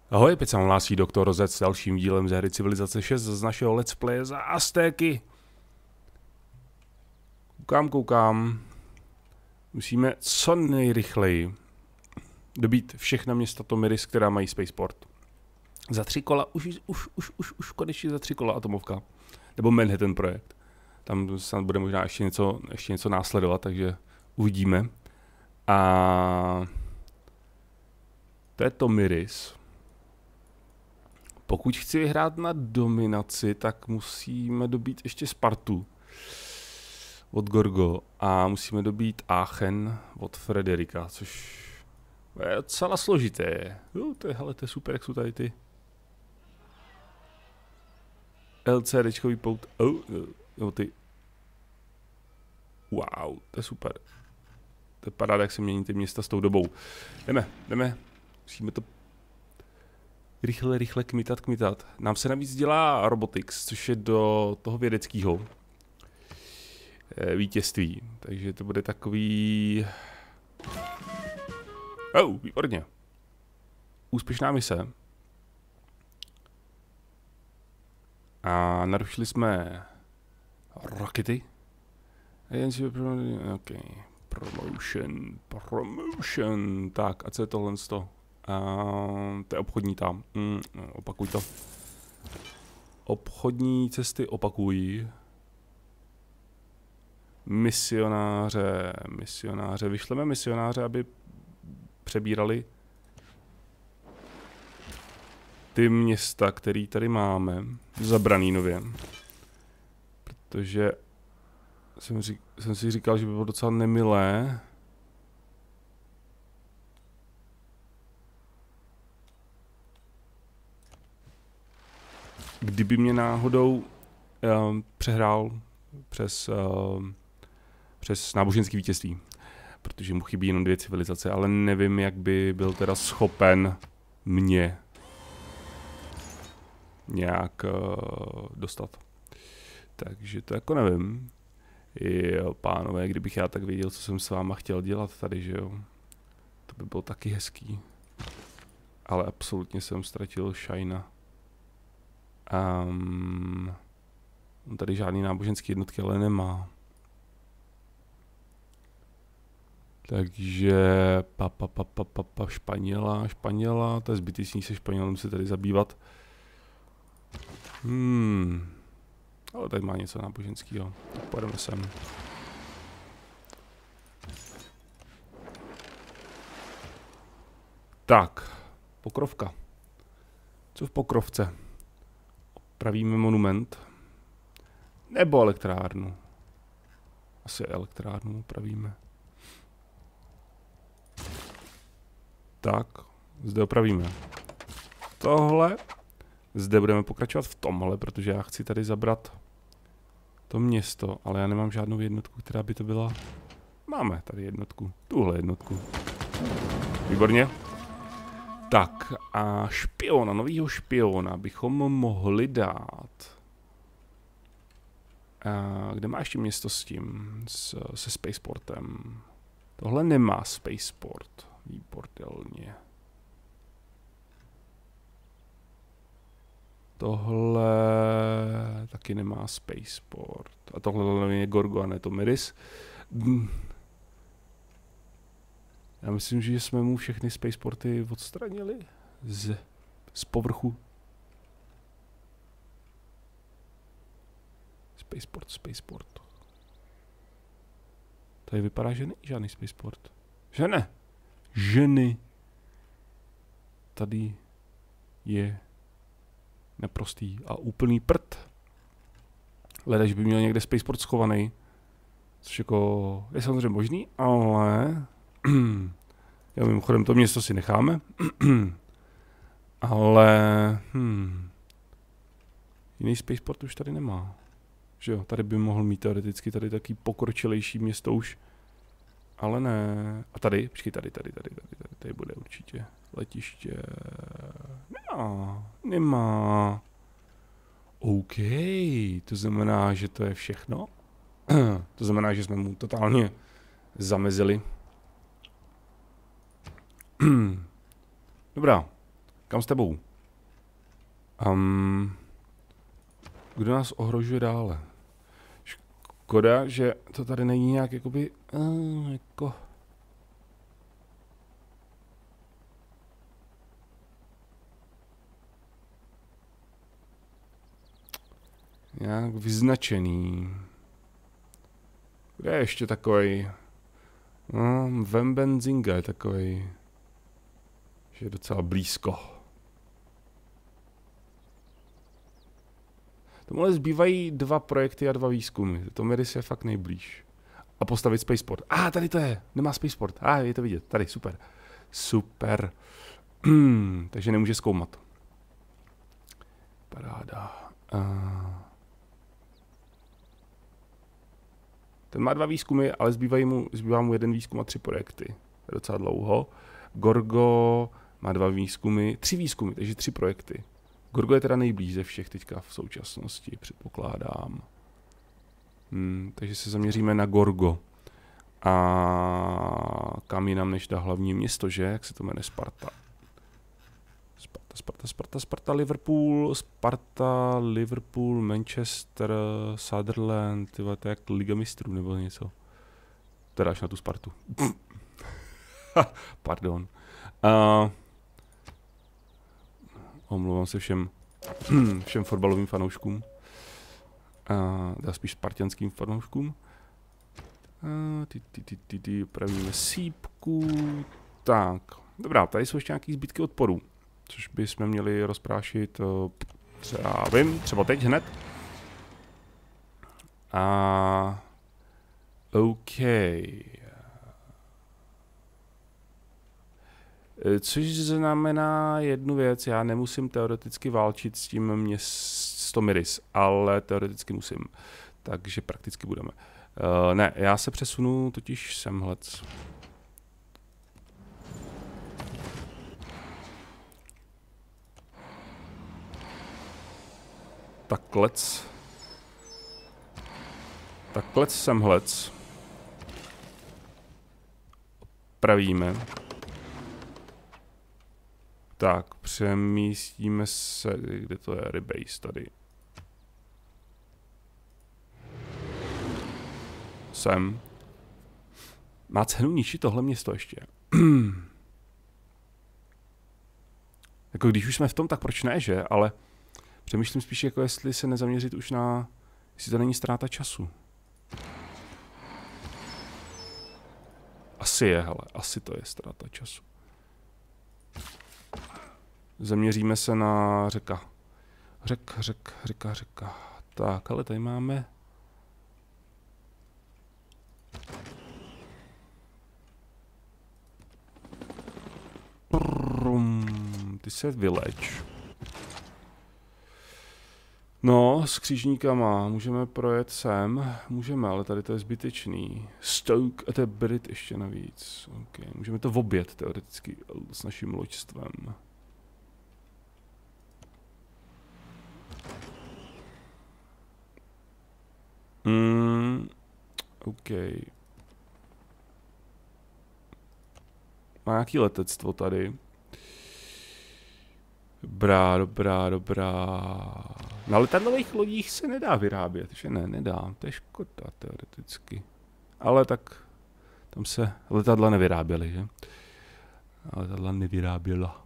Ahoj, teď se vám hlásí doktor Rozec s dalším dílem ze hry Civilizace 6 z našeho let's play za Aztéky. Koukám. Musíme co nejrychleji dobít všechna města Tomiris, která mají spaceport. Za 3 kola, už konečně za 3 kola atomovka. Nebo Manhattan projekt. Tam snad bude možná ještě něco následovat, takže uvidíme. A to je Tomiris. Pokud chci vyhrát na dominaci, tak musíme dobít ještě Spartu od Gorgo a musíme dobít Aachen od Frederika, což je docela složité. Jo, to je super, jak jsou tady ty LCDčkový pout. Ty. Wow, to je super. To je paráda, jak se mění ty města s tou dobou. Jdeme. Musíme to rychle kmitat. Nám se navíc dělá Robotics, což je do toho vědeckého vítězství. Takže to bude takový... výborně. Úspěšná mise. A narušili jsme rakety. OK. Promotion. Tak, a co je tohle z toho? To je obchodní tam. Opakuj to. Obchodní cesty opakují. Misionáře. Vyšleme misionáře, aby přebírali ty města, které tady máme. Zabraný nově. Protože jsem si říkal, že by bylo docela nemilé kdyby mě náhodou přehrál přes náboženské vítězství. Protože mu chybí jenom 2 civilizace, ale nevím, jak by byl teda schopen mě nějak dostat. Takže to jako nevím. Jo, pánové, kdybych já tak věděl, co jsem s váma chtěl dělat tady, že jo. To by bylo taky hezký. Ale absolutně jsem ztratil Shina. On tady žádný náboženský jednotky ale nemá. Takže Španěla, to je zbytečný se Španělem se tady zabývat. Ale tady má něco náboženského. Tak pojedeme sem. Tak, Pokrovka. Co v Pokrovce? Opravíme monument. Nebo elektrárnu. Asi elektrárnu opravíme. Tak, zde opravíme tohle. Zde budeme pokračovat v tomhle, protože já chci tady zabrat to město, ale já nemám žádnou jednotku, která by to byla. Máme tady jednotku, tuhle jednotku. Výborně. Tak a špiona, novýho špiona bychom mohli dát. Kde má ještě město s tím, se spaceportem? Tohle nemá spaceport, výbordelně. Tohle taky nemá spaceport. A tohle je Gorgo a ne Tomiris. Já myslím, že jsme mu všechny spaceporty odstranili z povrchu. Spaceport. Tady vypadá, že není žádný spaceport. Že ne? Ženy. Tady je neprostý a úplný prd. Leda, že by měl někde spaceport schovaný. Což jako je samozřejmě možný, ale... Já mimochodem to město si necháme. Ale... Jiný spaceport už tady nemá. Že jo, tady by mohl mít teoreticky tady taky pokročilejší město už. Ale ne. A tady, počkej, tady bude určitě letiště. Nemá. OK, to znamená, že to je všechno. To znamená, že jsme mu totálně zamezili. Dobrá. Kam s tebou? Kdo nás ohrožuje dále? Škoda, že to tady není nějak jakoby... jako... nějak vyznačený. Kde je ještě takovej? No, Vembenzinga je takovej. Že je docela blízko. Tomuhle zbývají 2 projekty a 2 výzkumy. Tomiris je fakt nejblíž. A postavit spaceport. Tady to je. Nemá spaceport. Je to vidět. Tady, super. Super. Takže nemůže zkoumat. Paráda. Ten má 2 výzkumy, ale zbývá mu 1 výzkum a 3 projekty. To je docela dlouho. Gorgo má 2 výzkumy, 3 výzkumy, takže 3 projekty. Gorgo je teda nejblíž ze všech teďka v současnosti, předpokládám. Takže se zaměříme na Gorgo. A kam jinam než na hlavní město, že? Jak se to jmenuje? Sparta. Sparta, Liverpool, Manchester, Sutherland, tyhle, to je jak Liga mistrů nebo něco. Teda až na tu Spartu. Pardon. Omlouvám se všem fotbalovým fanouškům. Dá spíš spartianským fanouškům. Pravíme sípku. Tak, dobrá, tady jsou ještě nějaký zbytky odporů. Což bychom měli rozprášit třeba teď hned. OK. Což znamená jednu věc, já nemusím teoreticky válčit s tím Tomiris, ale teoreticky musím. Takže prakticky budeme. Ne, já se přesunu totiž semhlec. Taklec semhlec. Pravíme. Tak, přemístíme se, kde to je, rebase tady. Sem. Má cenu ničit tohle město ještě. Jako když už jsme v tom, tak proč ne, že? Ale přemýšlím spíš, jako jestli se nezaměřit už na... Jestli to není ztráta času. Asi je, hele. Asi to je ztráta času. Zaměříme se na řeka. Řeka. Tak, ale tady máme... Ty se vyleč. No, s křížníkama můžeme projet sem. Můžeme, ale tady to je zbytečný. Stoke a to je Brit ještě navíc. Okay. Můžeme to objet teoreticky s naším loďstvem. OK. Má nějaký letectvo tady. Dobrá. Na letadlových lodích se nedá vyrábět, že ne, nedá. To je škoda teoreticky. Ale tak tam se letadla nevyráběly, že? Letadla nevyráběla.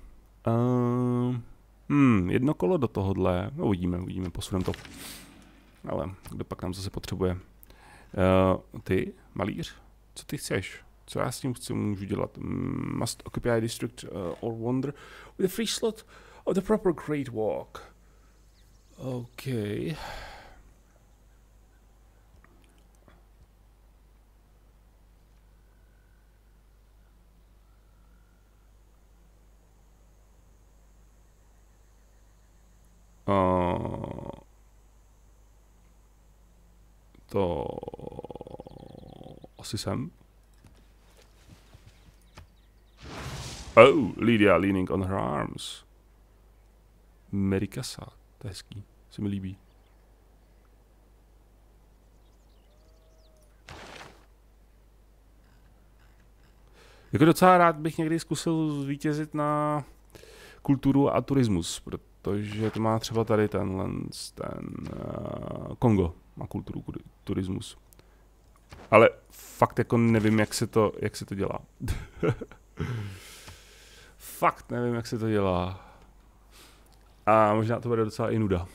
Jedno kolo do tohohle. No, uvidíme, posuneme to. Ale kdo pak nám zase potřebuje? Ty, malíř? Co ty chceš? Co já s tím můžu dělat? Must occupy district or wander with a free slot of the proper Great Walk. OK. To asi sem. Oh, Lydia leaning on her arms. Merikasa, to je hezký, se mi líbí. Jako docela rád bych někdy zkusil zvítězit na kulturu a turismus, protože to má třeba tady ten Kongo má kulturu, turismus. Ale fakt jako nevím, jak se to dělá. Fakt nevím, jak se to dělá. A možná to bude docela i nuda.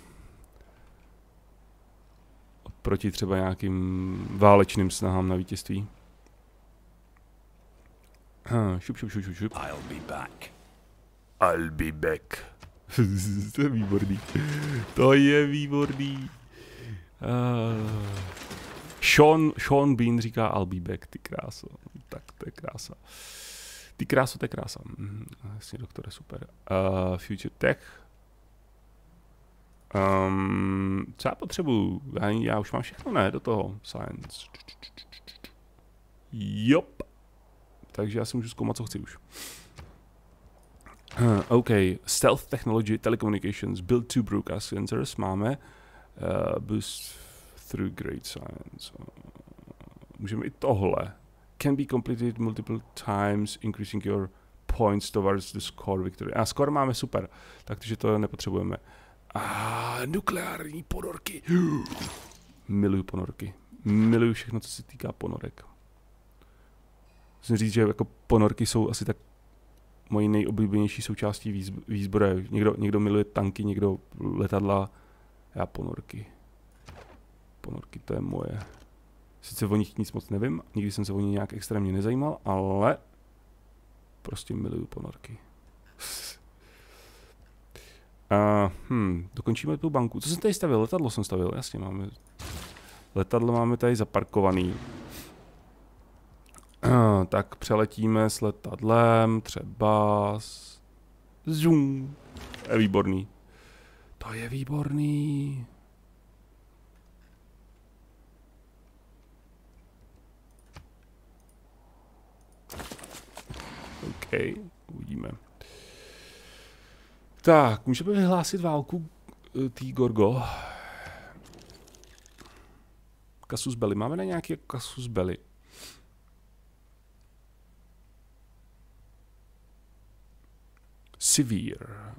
Proti třeba nějakým válečným snahám na vítězství. Šup. I'll be back. To je výborný. To je výborný. Sean Bean říká I'll be back, ty kráso. Tak to je krása. Ty kráso, to je krása. Jasně, doktore, super. Future Tech. Co já potřebuju? Já už mám všechno, ne? Do toho. Science. Jop. Takže já si můžu zkoumat, co chci už. OK. Stealth Technology, Telecommunications, Build 2 Broadcast Sensors máme. Boost through Great Science. Můžeme i tohle. Can be completed multiple times, increasing your points towards the score victory. A score máme super, takže to nepotřebujeme. Nukleární ponorky. Miluju ponorky. Miluju všechno, co se týká ponorek. Musím říct, že jako ponorky jsou asi tak mojí nejoblíbenější součástí výzbroje. Někdo miluje tanky, někdo letadla. Já ponorky. Ponorky, to je moje. Sice o nich nic moc nevím, nikdy jsem se o ně nějak extrémně nezajímal, ale prostě miluju ponorky. Dokončíme tu banku. Co jsem tady stavil? Letadlo jsem stavil, jasně máme. Letadlo máme tady zaparkovaný. Tak přeletíme s letadlem, třeba zoom. To je výborný. To je výborný. OK, uvidíme. Tak, můžeme vyhlásit válku tý Gorgo. Casus belli. Máme na nějaký casus belli. Severe.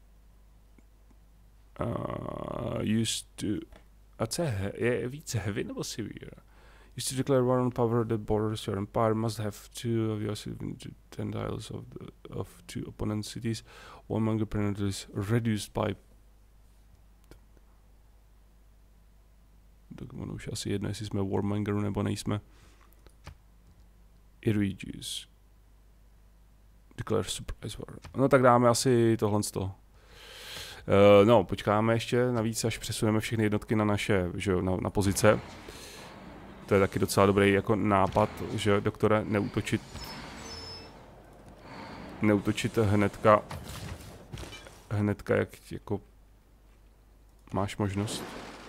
Used to... A co je více heavy nebo severe? Used to declare war on power that borders your empire must have two of your 10 tiles of two opponent cities. Warmonger penalty is reduced by... Tak ono už asi jedno, jestli jsme Warmongeru nebo nejsme. Irreduce. Declare surprise war. No tak dáme asi tohle z toho. No, počkáme ještě navíc, až přesuneme všechny jednotky na naše, že, na pozice. To je taky docela dobrý jako nápad, že doktore, neútočit hnedka, jak jako máš možnost.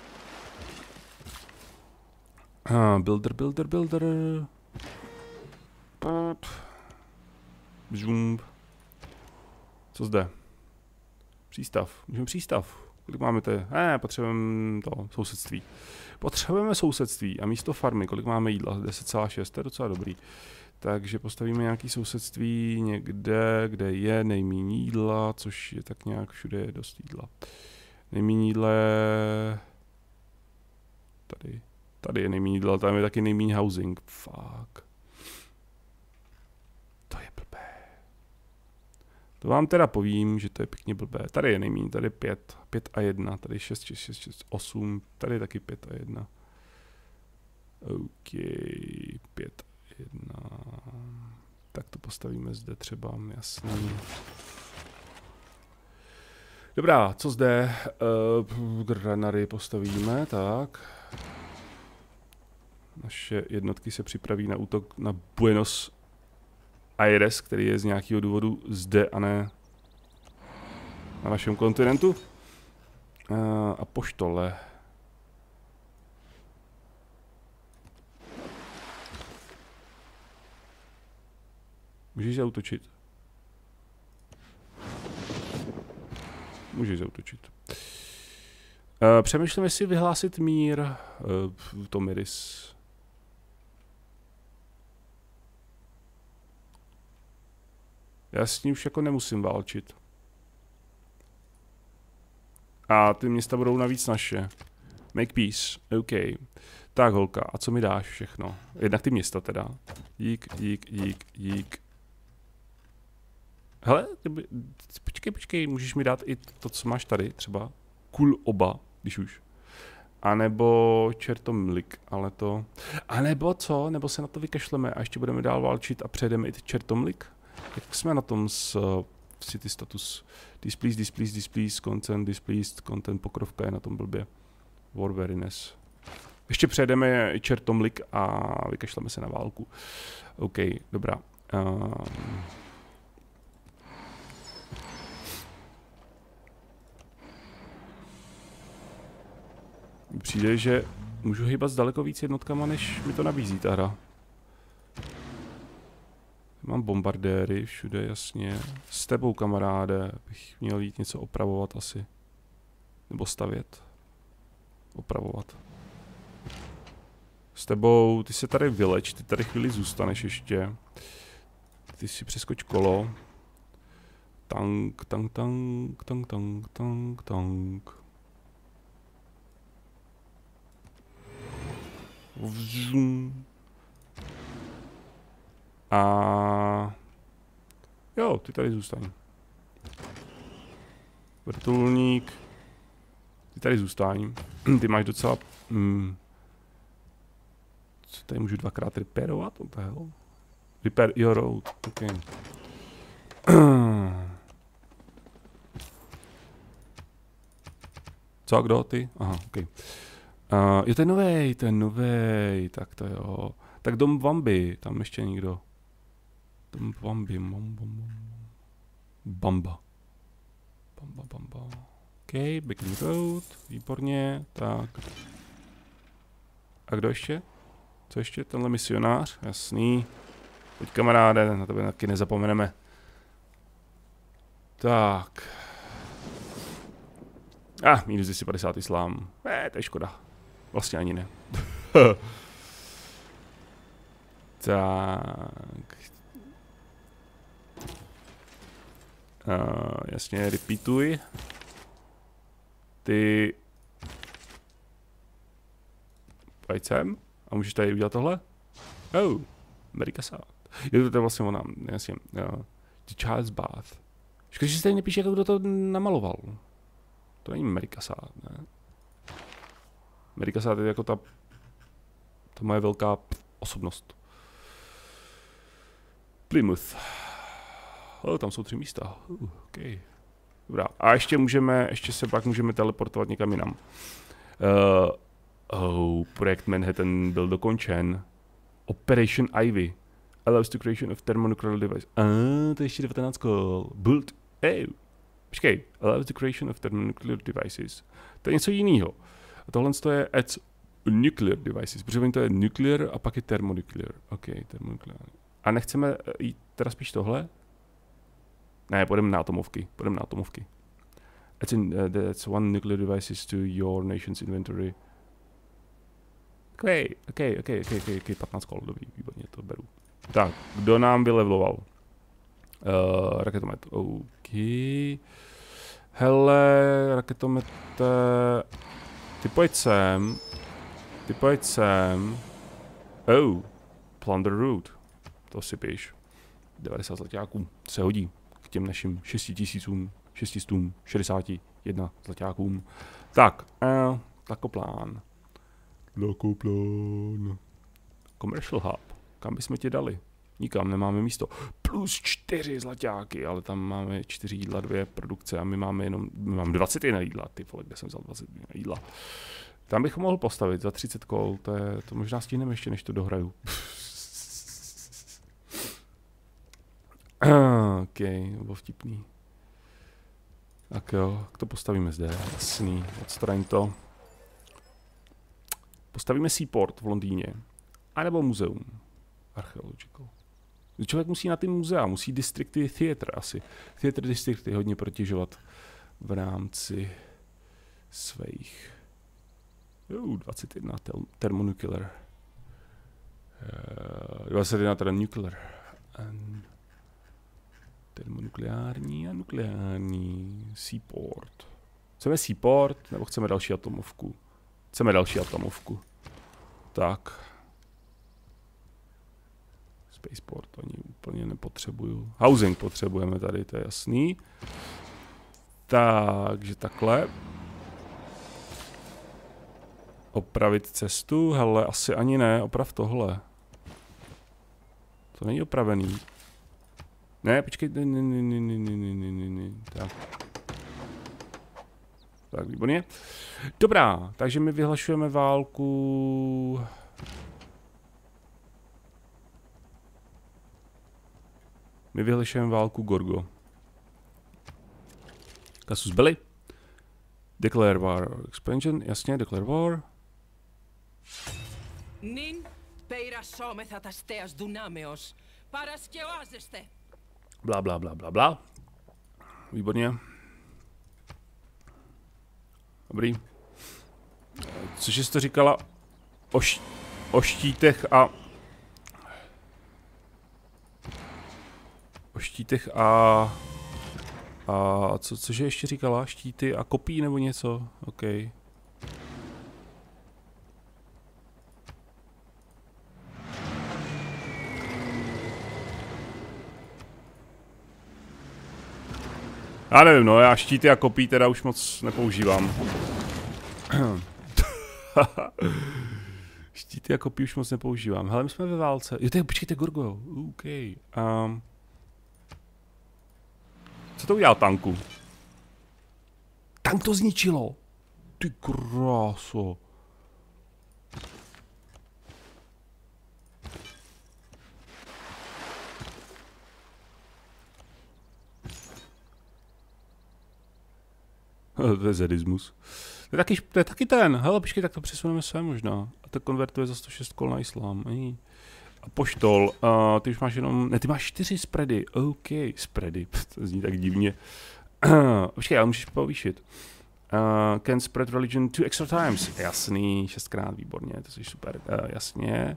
Builder. Zoom. Co zde? Přístav. Můžeme přístav. Kolik máme tady? Potřebujeme to sousedství. Potřebujeme sousedství a místo farmy. Kolik máme jídla? 10,6. To je docela dobrý. Takže postavíme nějaké sousedství někde, kde je nejméně jídla, což je tak nějak všude je dost jídla. Nejméně jídla je... Tady je nejméně jídla, tam je taky nejméně housing. Fuck. To je blbé. To vám teda povím, že to je pěkně blbé. Tady je nejméně, tady 5 a 1, tady 6, 8, tady je taky 5 a 1. OK, 5 a 1. Tak to postavíme zde třeba, jasný. Dobrá, co zde? Granary postavíme, tak. Naše jednotky se připraví na útok na Buenos Aires, který je z nějakého důvodu zde a ne na našem kontinentu. A poštole. Můžeš zaútočit? Můžeš zaútočit. Přemýšlím, jestli vyhlásit mír v Tomiris. Já s ní už jako nemusím válčit. A ty města budou navíc naše. Make peace, OK. Tak holka, a co mi dáš všechno? Jednak ty města teda. Dík. Hele, počkej, můžeš mi dát i to, co máš tady, třeba kul oba, když už. A nebo Čertomlik, ale to... A nebo co? Nebo se na to vykašleme a ještě budeme dál válčit a přejdeme i Čertomlik? Jak jsme na tom s city status? Displeased, content, pokrovka je na tom blbě. War weariness. Ještě přejdeme Čertomlik a vykašleme se na válku. OK, dobrá. Přijde, že můžu hýbat s daleko víc jednotkama, než mi to nabízí ta hra. Mám bombardéry všude, jasně. S tebou, kamaráde, bych měl jít něco opravovat asi. Nebo stavět. Opravovat. S tebou, ty se tady vyleč, ty tady chvíli zůstaneš ještě. Ty si přeskoč kolo. Tank. A jo, ty tady zůstaň. Vrtulník. Ty tady zůstaň. Ty máš docela... Co tady můžu dvakrát repairovat? What the hell? Repair your road. OK. Co, kdo ty? Aha, OK. Jo, to je novej, tak to jo. Tak Dom Vamby, tam ještě někdo. Dom Vamby, Bamba. OK, Baking Road, výborně, tak. A kdo ještě? Co ještě? Tenhle misionář, jasný. Pojď kamaráde, na tebe taky nezapomeneme. Tak. Minus 250 islám. To je škoda. Vlastně ani ne. Tak. Jasně, repeatuj. Ty... Pojď sem. A můžeš tady udělat tohle? Amerika South. Jo, to je vlastně ona, jasně. The Child's Bath. Škoda, že se tady nepíše, jako kdo to namaloval. To není Amerika South, ne? Amerika South je jako ta moje velká osobnost. Plymouth. Tam jsou 3 místa. OK. Dobrá. A ještě se pak můžeme teleportovat někam jinam. Projekt Manhattan byl dokončen. Operation Ivy. Allows the creation of thermonuclear device. To je ještě 19 kol. Build. Počkej. Allows the creation of thermonuclear devices. To je něco jiného. A tohle je adds nuclear devices. Protože to je nuclear a pak je thermonuclear. OK, thermonuclear. A nechceme jít teda spíš tohle? Ne, půjdeme na atomovky. That's one nuclear devices to your nation's inventory. OK, 15 kol, dobrý, výborně, to beru. Tak, kdo nám vylevloval? Raketomet, OK. Hele, raketomete... Ty pojď sem. Plunder route. To si píš. 90 zlaťáků se hodí k těm našim 661 zlaťákům. Tak, Lakoplán. Commercial hub. Kam bychom tě dali? Nikam, nemáme místo. Plus 4 zlaťáky, ale tam máme 4 jídla, 2 produkce a my máme 21 jídla. Ty vole, kde jsem vzal 21 jídla? Tam bych mohl postavit za 30 kol, to možná stihneme ještě, než to dohraju. OK, bylo vtipný. Tak jo, jak to postavíme zde? Jasný, odstraň to. Postavíme Seaport v Londýně. A nebo muzeum. Archeological. Člověk musí na ty muzea, musí distrikty theater asi. Theater distrikty hodně protěžovat v rámci svých. 21 thermonuclear. 21 teda nuclear. Termonukleární a nukleární. Seaport. Chceme seaport, nebo chceme další atomovku? Chceme další atomovku. Tak. Spaceport, oni úplně nepotřebuju. Housing potřebujeme tady, to je jasný. Takže takhle. Opravit cestu, hele, asi ani ne, oprav tohle. To není opravený. Ne, počkej, ne. Tak, výborně. Dobrá, takže my vyhlašujeme válku. My vyhlašujeme válku Gorgo. Casus belli. Declare war. Expansion, jasně, declare war. Nin peiras somethatas teas dunameos, paraskeoazeste. Bla, bla, bla, bla, bla. Výborně. Dobrý. Což jsi to říkala o štítech a... O štítech a cože ještě říkala? Štíty a kopí nebo něco? OK. Já nevím, no, já štíty a kopí teda už moc nepoužívám. Štíty a kopí už moc nepoužívám. Hele, my jsme ve válce. Jo, tady, počkejte, Gorgo. OK. Co to udělal tanku? Tank to zničilo. Ty kráso. To je zedismus. To je taky ten. Hele, počkej, tak to přesuneme sem možná. A to konvertuje za 106 kol na islám. A poštol, ty už máš jenom, ne, ty máš 4 spready. OK, spready, to zní tak divně. Počkej, ale můžeš povýšit. Can spread religion 2 extra times. Jasný, 6krát, výborně, to je super. Jasně.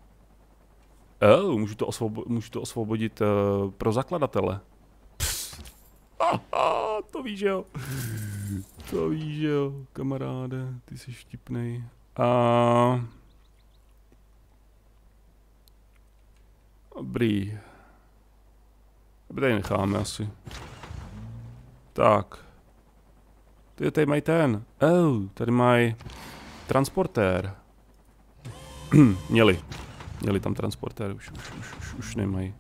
Můžu to osvobodit pro zakladatele. To víš, jo. To víš, jo, kamaráde, ty jsi štipnej. Dobrý. Tady necháme asi. Tak. Tady mají ten. Tady mají transportér. Měli tam transportér, už nemají.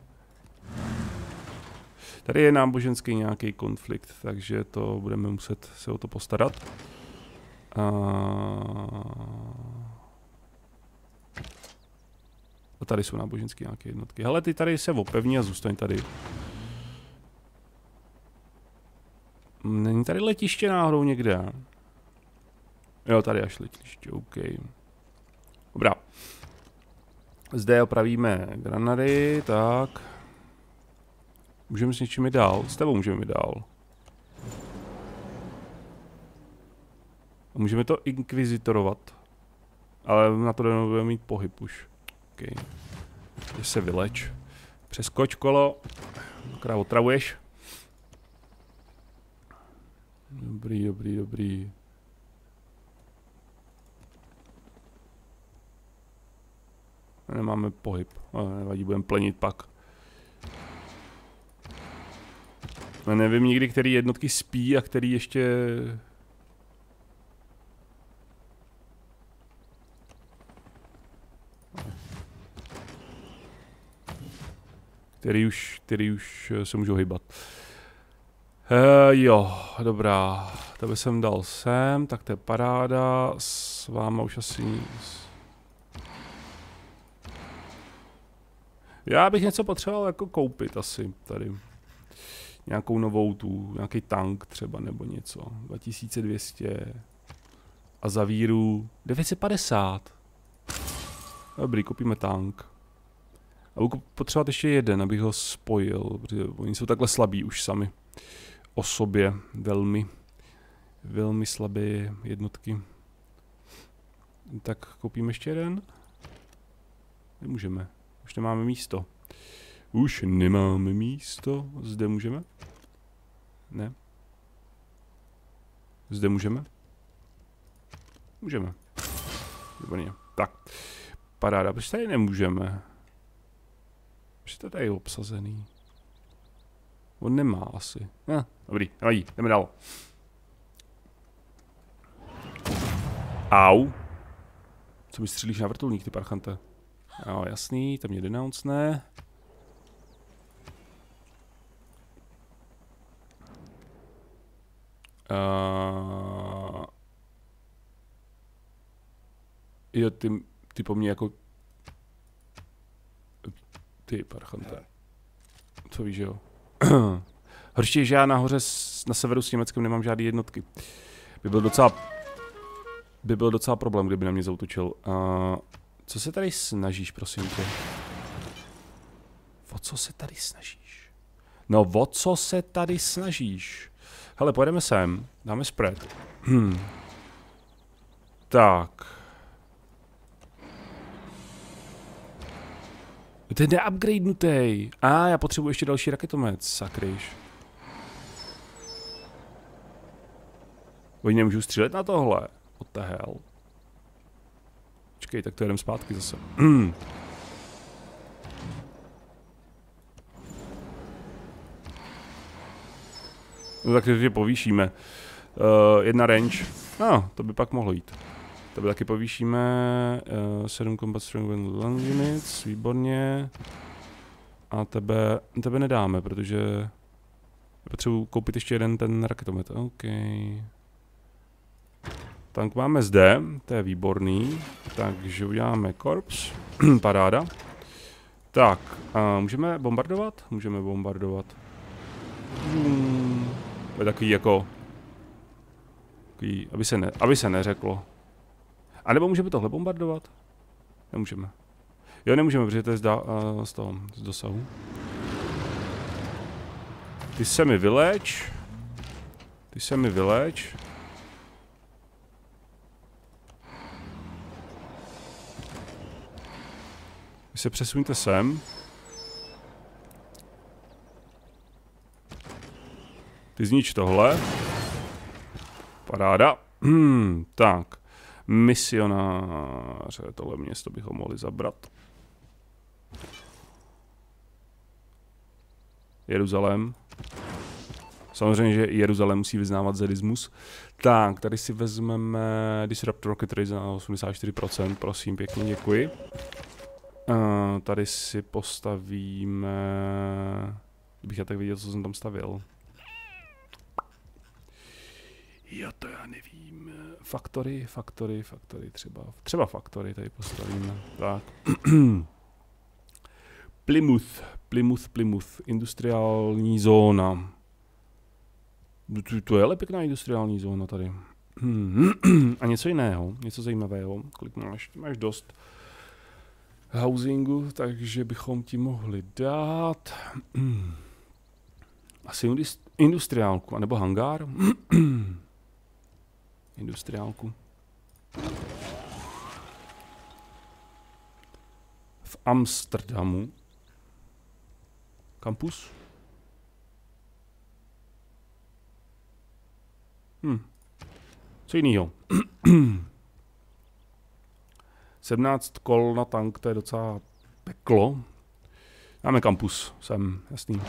Tady je náboženský nějaký konflikt, takže to budeme muset se o to postarat. A tady jsou náboženské nějaké jednotky. Hele, ty tady se opevní a zůstaň tady. Není tady letiště náhodou někde? Jo, tady až letiště, OK. Dobrá. Zde opravíme granady, tak. Můžeme s něčím jít dál. S tebou můžeme jít dál. A můžeme to inkvizitorovat. Ale na to nebudeme mít pohyb už. OK. Když se vyleč. Přeskoč kolo. Akorát otravuješ. Dobrý. Nemáme pohyb. Nevadí, budeme plenit pak. Já nevím nikdy, který jednotky spí a který ještě... Který už se můžou hýbat. Jo, dobrá. Tebe jsem dal sem, tak to je paráda. S váma už asi nic. Já bych něco potřeboval jako koupit asi tady. Nějakou novou nějaký tank třeba nebo něco. 2200. A za víru 950. Dobrý, koupíme tank. A budu potřebovat ještě jeden, abych ho spojil, protože oni jsou takhle slabí už sami. O sobě velmi slabé jednotky. Tak koupíme ještě jeden? Nemůžeme. Už nemáme místo. Zde můžeme? Ne. Zde můžeme? Můžeme. Výborně. Tak. Paráda, proč tady nemůžeme? Proč to tady je obsazený? On nemá asi. Dobrý, nevadí, jdeme dál. Au. Co mi střílíš na vrtulník, ty parchante? Jo, jasný, to mě denouncne. Jo, ty po mně jako... Ty parchante. Co víš, jo? Horší je, že já nahoře na severu s Německem nemám žádné jednotky. By byl docela problém, kdyby na mě zaútočil. Co se tady snažíš, prosím tě? O co se tady snažíš? No, o co se tady snažíš? Hele, pojedeme sem, dáme spread. Tak. To je neupgradenutej. Já potřebuji ještě další raketomet, sakryš. Oni nemůžu střílet na tohle. What the hell? Počkej, tak to jedem zpátky zase. No tak to povýšíme. Jedna range. No, to by pak mohlo jít. To by taky povýšíme. 7 combat strong long units, výborně. A tebe nedáme, protože potřebuji koupit ještě jeden ten raketomet. OK. Tank máme zde, to je výborný. Takže uděláme korps. Paráda. Tak, můžeme bombardovat? Můžeme bombardovat. To je takový jako... Takový, aby se neřeklo. A nebo můžeme tohle bombardovat? Nemůžeme. Jo, nemůžeme, protože to je z dosahu. Ty se mi vyleč. Vy se přesuňte sem. Ty znič tohle. Paráda. Tak. Misionáře. Tohle město bychom mohli zabrat. Jeruzalém. Samozřejmě, že Jeruzalém musí vyznávat zedismus. Tak, tady si vezmeme Disrupt Rocket Race na 84%. Prosím, pěkně, děkuji. Tady si postavíme... Kdybych já tak viděl, co jsem tam stavil. Jo, to já nevím. Factory, třeba Factory tady postavíme. Tak. Plymouth. Industriální zóna. To je ale pěkná industriální zóna tady. A něco jiného, něco zajímavého. Kolik máš? Máš dost housingu, takže bychom ti mohli dát asi industriálku, anebo hangár. Industriálku. V Amsterdamu. Kampus. Co jinýho? 17 kol na tank, to je docela peklo. Máme kampus, sem, jasný.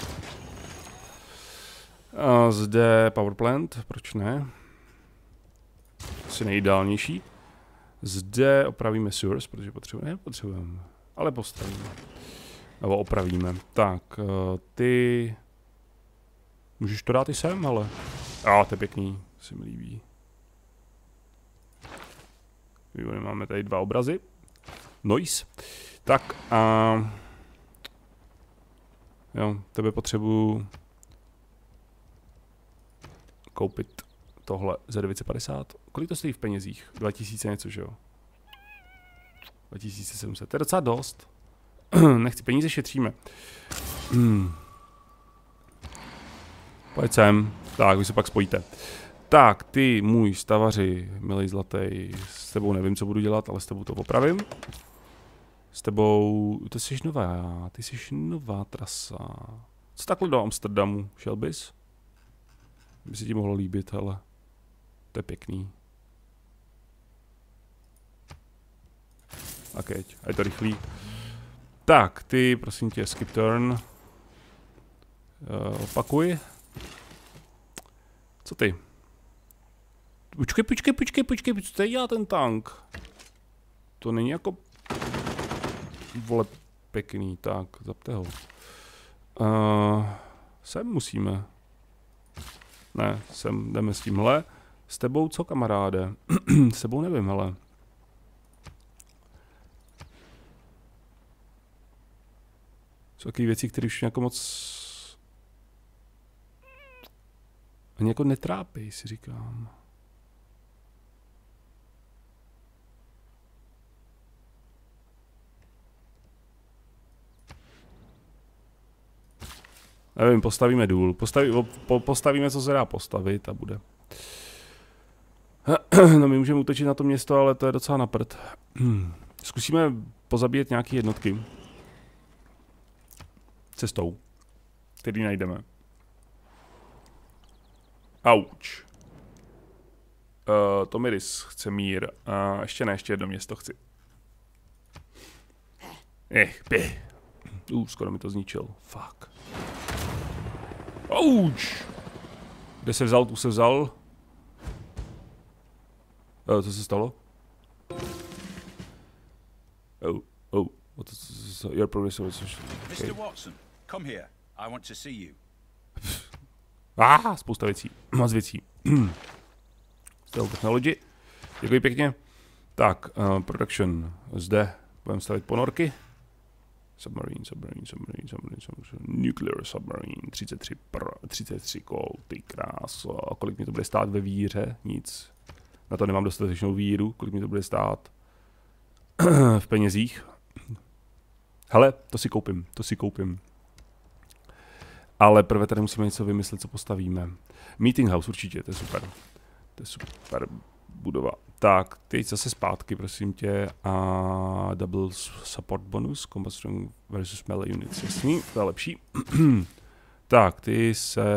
A zde power plant, proč ne? Asi nejideálnější. Zde opravíme sewers, protože potřebujeme, ale postavíme. Nebo opravíme. Tak, ty... Můžeš to dát i sem, ale... To je pěkný, se mi líbí. Výborně, máme tady 2 obrazy. Nice. Tak a... Jo, tebe potřebuju... koupit tohle za 950. Kolik to stojí v penězích? 2000 něco, že jo? 2700. To je docela dost. Nechci, peníze šetříme. Pojď sem. Tak, vy se pak spojíte. Tak, ty, můj stavaři, milej zlatý, s tebou nevím, co budu dělat, ale s tebou to opravím. S tebou, ty jsi nová trasa. Co takhle do Amsterdamu, šel bys? By se ti mohlo líbit, hele. To je pěkný. A keď, a je to rychlý. Tak, ty, prosím tě, skip turn. Opakuj. Co ty? Počkej, co tady dělá ten tank? To není jako... Vole, pěkný, tak, zapte ho. Sem musíme. Ne, sem jdeme s tímhle. S tebou co, kamaráde? S tebou nevím, hele. Jsou takové věci, které už jako moc... Ani jako netrápí, si říkám. Nevím, postavíme důl. Postavíme, co se dá postavit a bude. No my můžeme útočit na to město, ale to je docela na prd. Zkusíme pozabíjet nějaké jednotky. Cestou, který najdeme. Auč. Tomiris chce mír. Ještě ne, ještě jedno město chci. Skoro mi to zničil. Fuck. Auč. Kde se vzal, tu se vzal. Co se stalo? Your progress was... Mr. Watson, come here. I want to see you. Spousta věcí. Moc věcí. Stealth technology. Děkuji pěkně. Tak, production. Zde budeme stavit ponorky. Submarine. Nuclear submarine. 33 kol. Ty kráso. Kolik mi to bude stát ve víře? Nic. Na to nemám dostatečnou víru. Kolik mi to bude stát v penězích. Hele, to si koupím. Ale prvé tady musíme něco vymyslet, co postavíme. Meeting house určitě, to je super. To je super budova. Tak, teď zase zpátky, prosím tě. A double support bonus, combat strong versus melee units, jasný, to je lepší. Tak, ty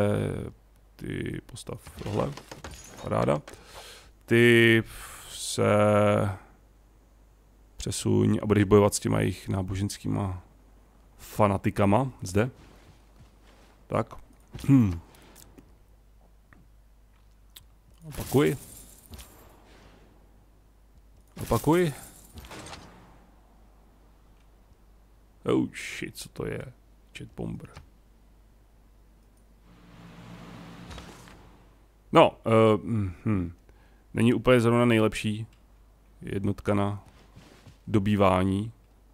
postav tohle, paráda. Ty se přesuň a budeš bojovat s těma jejich náboženskýma fanatikama, zde. Tak. Opakuj. Oh shit, co to je? Jet bomber. No, není úplně zrovna nejlepší jednotka na dobývání.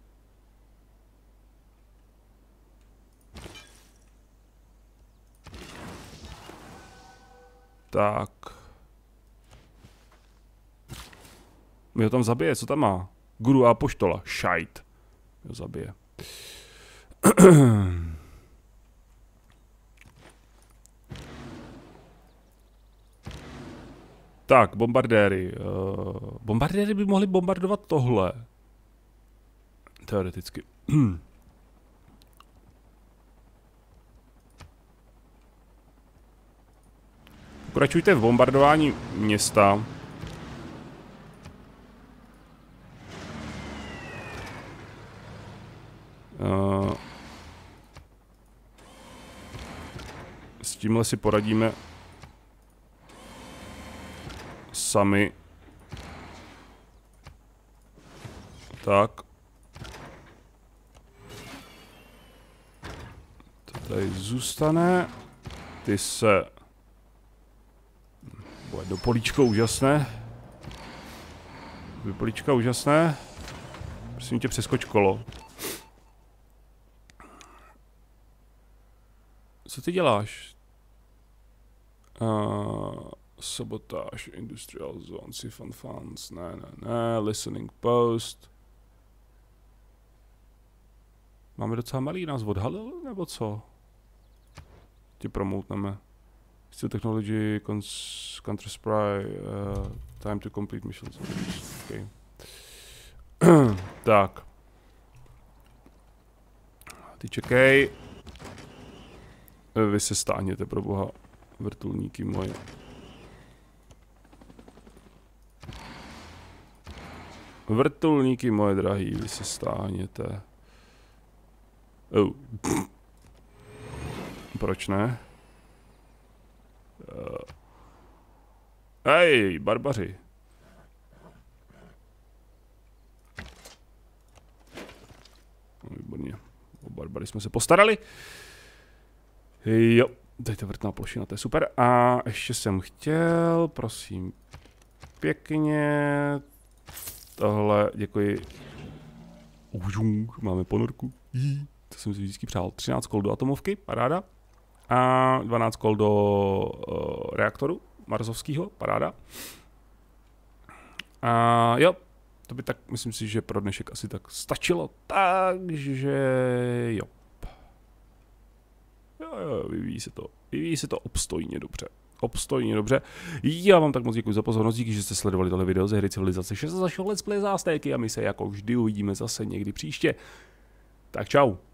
Tak. Mi ho tam zabije, co tam má? Guru a apoštola, šajt. Mi ho zabije. Tak, bombardéry. Bombardéry by mohly bombardovat tohle. Teoreticky. Pokračujte v bombardování města. S tímhle si poradíme sami. Tak. To tady zůstane. Ty se... Bude do políčko úžasné. Do políčka úžasné. Prosím tě, přeskoč kolo. Co ty děláš? Sabotáž, industrial zone, siphon funds, ne, listening post. Máme docela malý, nás odhalil, nebo co? Ti promoutneme. Still technology, counter spray, time to complete missions. Okay. Tak. Ty čekej. Vy se stáhněte, pro boha, vrtulníky moje. Vrtulníky, moje drahý, vy se stáhněte. Oh. Proč ne? Hej, barbaři. Výborně. O barbary jsme se postarali. Jo, tady ta vrtná plošina, to je super. A ještě jsem chtěl, prosím, pěkně. Tohle, děkuji. Máme ponorku. To jsem si vždycky přál. 13 kol do atomovky, paráda. A 12 kol do reaktoru marsovského, paráda. A jo, to by tak, myslím si, že pro dnešek asi tak stačilo. Takže jo. Jo, vyvíjí se to obstojně dobře. Obstojně dobře. Já vám tak moc děkuji za pozornost, díky, že jste sledovali tohle video ze hry Civilizace 6 a zašel Let's Play Zástéky a my se jako vždy uvidíme zase někdy příště. Tak čau.